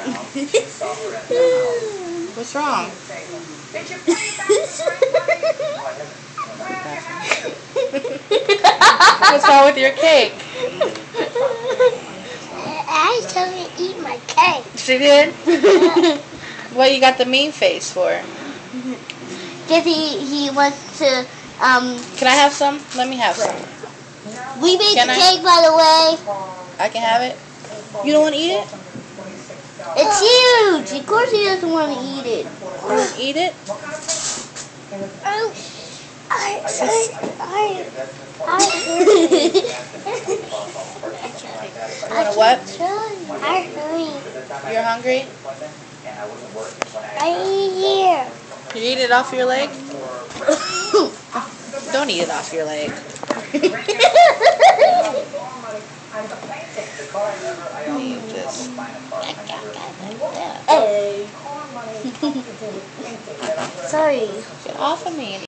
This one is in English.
What's wrong? What's wrong with your cake? I told him to eat my cake. She did? What you got the mean face for? Because he wants to, Can I have some? Let me have some. We made the cake, by the way. I can have it? You don't want to eat it? It's huge. Of course he doesn't want to eat it. You want to eat it? I You want to what? hungry. You're hungry? Right here. You eat it off your leg? Don't eat it off your leg. Eat this. Hey. Sorry. Get off of me.